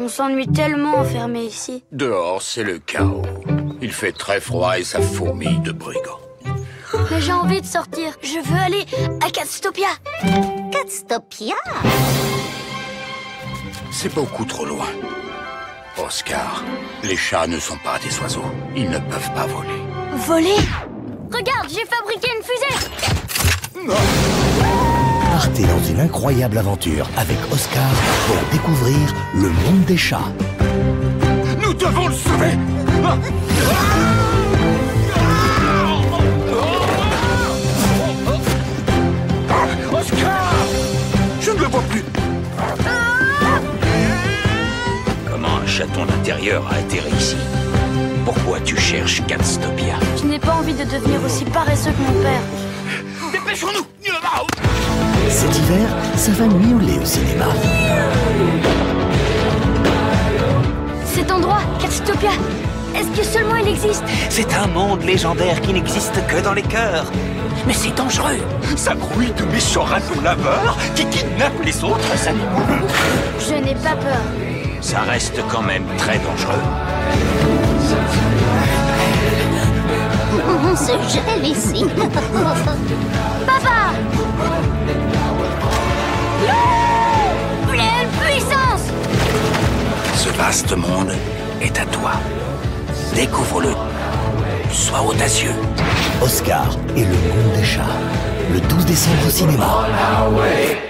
s'ennuie tellement enfermé ici. Dehors, c'est le chaos. Il fait très froid et ça fourmille de brigands. Mais j'ai envie de sortir. Je veux aller à Catstopia. Catstopia? C'est beaucoup trop loin. Oscar, les chats ne sont pas des oiseaux. Ils ne peuvent pas voler. Voler? Regarde, j'ai fabriqué une fusée. Non. Partez dans une incroyable aventure avec Oscar pour découvrir le monde des chats. Nous devons le sauver. Oscar! Je ne le vois plus. Comment un chaton d'intérieur a atterri ici? Pourquoi tu cherches Catstopia? Je n'ai pas envie de devenir aussi paresseux que mon père. Dépêchons-nous! Cet hiver, ça va miauler au cinéma. Cet endroit, Catstopia, est-ce que seulement il existe? C'est un monde légendaire qui n'existe que dans les cœurs. Mais c'est dangereux. Ça grouille de méchants ratons laveurs qui kidnappent les autres animaux. Je n'ai pas peur. Ça reste quand même très dangereux. On se gèle ici. Papa! Pleine puissance! Ce vaste monde est à toi. Découvre-le. Sois audacieux. Oscar et le monde des chats. Le 12 décembre au cinéma.